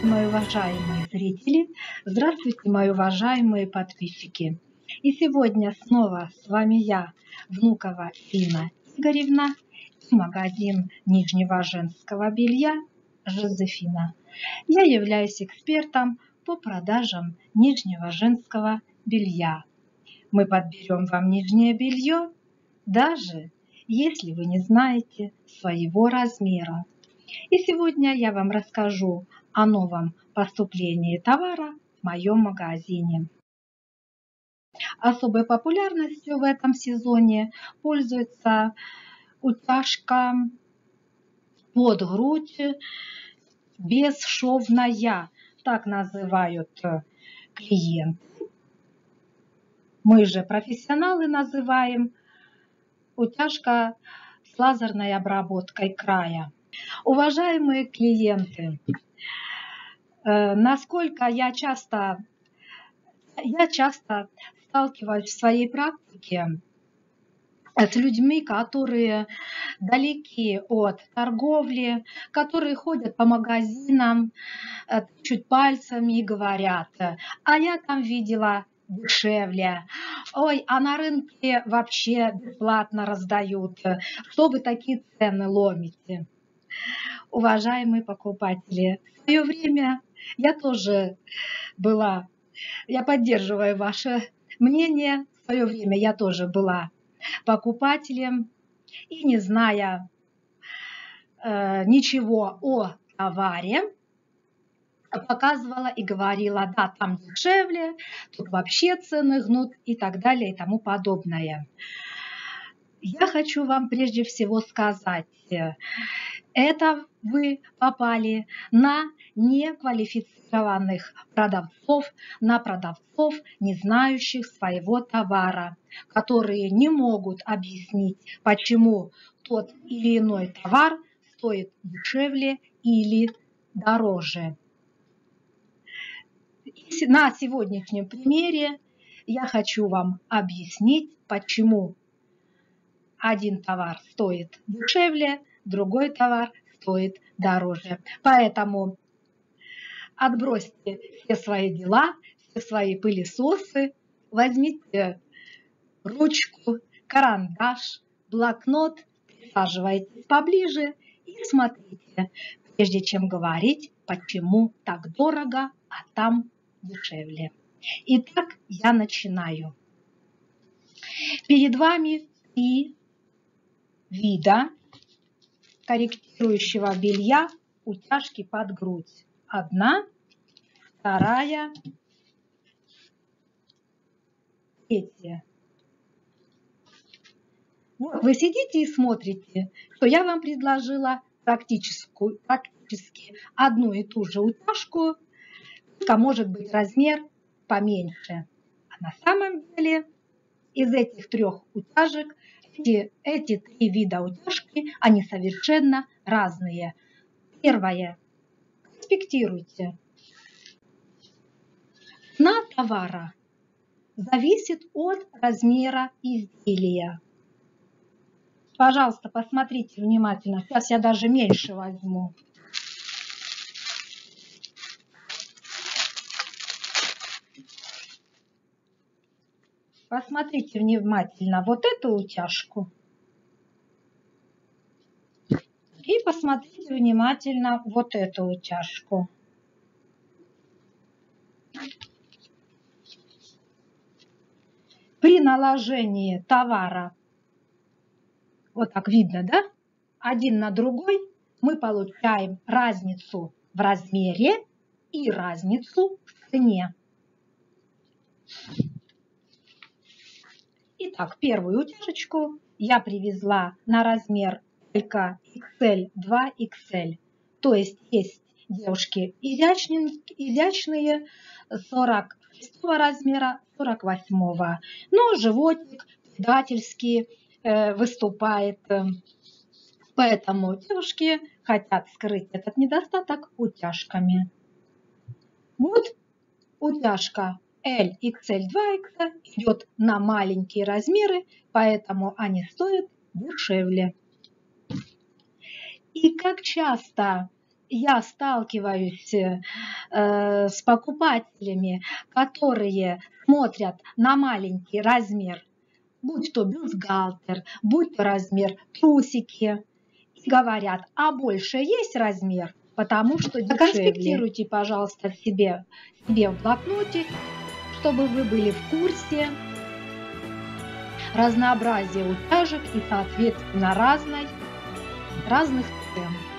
мои уважаемые зрители! Здравствуйте, мои уважаемые подписчики! И сегодня снова с вами я, Внукова Инна Игоревна, и магазин нижнего женского белья Жозефина. Я являюсь экспертом по продажам нижнего женского белья. Мы подберем вам нижнее белье, даже если вы не знаете своего размера. И сегодня я вам расскажу о новом поступлении товара в моем магазине. Особой популярностью в этом сезоне пользуется утяжка под грудь бесшовная, так называют клиенты. Мы же профессионалы называем утяжка с лазерной обработкой края. Уважаемые клиенты, насколько я часто сталкиваюсь в своей практике с людьми, которые далеки от торговли, которые ходят по магазинам, тычут пальцами и говорят: а я там видела дешевле, ой, а на рынке вообще бесплатно раздают, что вы такие цены ломите? Уважаемые покупатели, в свое время я тоже была, я поддерживаю ваше мнение, в свое время я тоже была покупателем и, не зная ничего о товаре, показывала и говорила: да, там дешевле, тут вообще цены гнут и так далее и тому подобное. Я хочу вам прежде всего сказать, это вы попали на неквалифицированных продавцов, на продавцов, не знающих своего товара, которые не могут объяснить, почему тот или иной товар стоит дешевле или дороже. На сегодняшнем примере я хочу вам объяснить, почему один товар стоит дешевле, другой товар стоит дороже. Поэтому отбросьте все свои дела, все свои пылесосы, возьмите ручку, карандаш, блокнот, присаживайтесь поближе и смотрите, прежде чем говорить, почему так дорого, а там дешевле. Итак, я начинаю. Перед вами 3 вида корректирующего белья утяжки под грудь. 1, 2, 3. Вот вы сидите и смотрите, что я вам предложила практически одну и ту же утяжку, только может быть размер поменьше. А на самом деле из этих 3 утяжек эти 3 вида утяжки, они совершенно разные. Первое. Конспектируйте. Цена товара зависит от размера изделия. Пожалуйста, посмотрите внимательно. Сейчас я даже меньше возьму. Посмотрите внимательно вот эту утяжку. И посмотрите внимательно вот эту утяжку. При наложении товара, вот так видно, да? Один на другой, мы получаем разницу в размере и разницу в цене. Итак, первую утяжечку я привезла на размер только XL, 2XL. То есть девушки изящные 46 размера, 48. Но животик предательски выступает. Поэтому девушки хотят скрыть этот недостаток утяжками. Вот утяжка L, XL, 2XL идет на маленькие размеры, поэтому они стоят дешевле. И как часто я сталкиваюсь с покупателями, которые смотрят на маленький размер, будь то бюстгальтер, будь то размер трусики, и говорят: а больше есть размер, потому что дешевле. Конспектируйте, пожалуйста, себе в блокноте, чтобы вы были в курсе разнообразия утяжек и, соответственно, разных цен.